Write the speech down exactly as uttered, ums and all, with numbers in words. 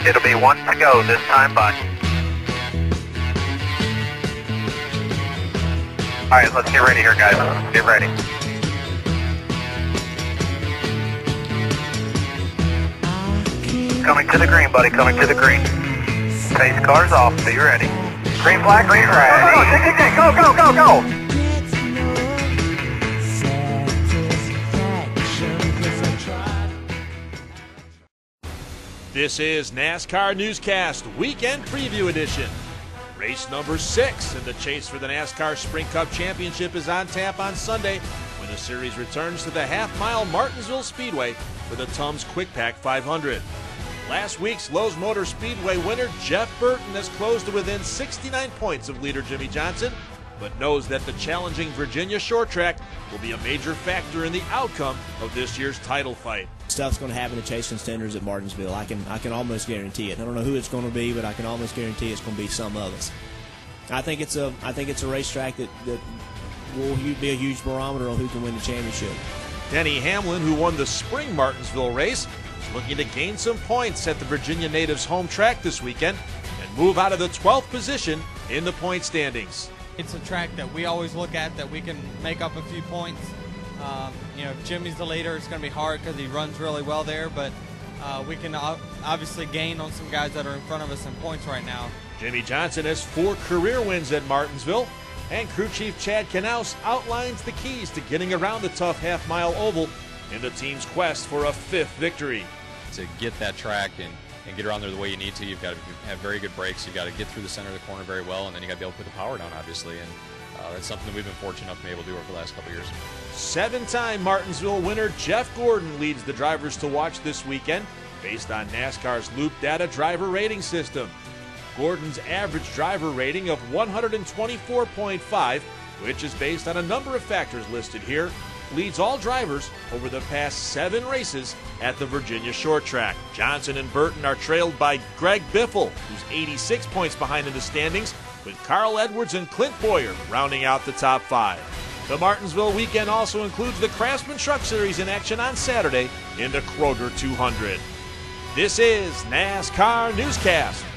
It'll be one to go this time, bye. All right, let's get ready here, guys. Let's get ready. Coming to the green, buddy, coming to the green. Pace cars off, be ready. Green flag, green flag. Go, go, go, go, go! This is NASCAR Newscast Weekend Preview Edition. Race number six in the chase for the NASCAR Sprint Cup Championship is on tap on Sunday when the series returns to the half-mile Martinsville Speedway for the Tums Quick Pack five hundred. Last week's Lowe's Motor Speedway winner Jeff Burton has closed to within sixty-nine points of leader Jimmie Johnson, but knows that the challenging Virginia short track will be a major factor in the outcome of this year's title fight. Stuff's going to happen to chase contenders at Martinsville. I can I can almost guarantee it. I don't know who it's going to be, but I can almost guarantee it's going to be some of us. I think it's a I think it's a racetrack that, that will be a huge barometer on who can win the championship. Denny Hamlin, who won the spring Martinsville race, is looking to gain some points at the Virginia natives' home track this weekend and move out of the twelfth position in the point standings. It's a track that we always look at that we can make up a few points. Um, you know, if Jimmie's the leader, it's going to be hard because he runs really well there, but uh, we can obviously gain on some guys that are in front of us in points right now. Jimmie Johnson has four career wins at Martinsville, and crew chief Chad Knaus outlines the keys to getting around the tough half-mile oval in the team's quest for a fifth victory. To get that track and, and get around there the way you need to, you've got to have very good brakes, you've got to get through the center of the corner very well, and then you've got to be able to put the power down, obviously. And Uh, that's something that we've been fortunate enough to be able to do over the last couple of years. Seven-time Martinsville winner Jeff Gordon leads the drivers to watch this weekend based on NASCAR's Loop Data driver rating system. Gordon's average driver rating of one twenty-four point five, which is based on a number of factors listed here, leads all drivers over the past seven races at the Virginia short track. Johnson and Burton are trailed by Greg Biffle, who's eighty-six points behind in the standings, with Carl Edwards and Clint Boyer rounding out the top five. The Martinsville weekend also includes the Craftsman Truck Series in action on Saturday in the Kroger two hundred. This is NASCAR Newscast.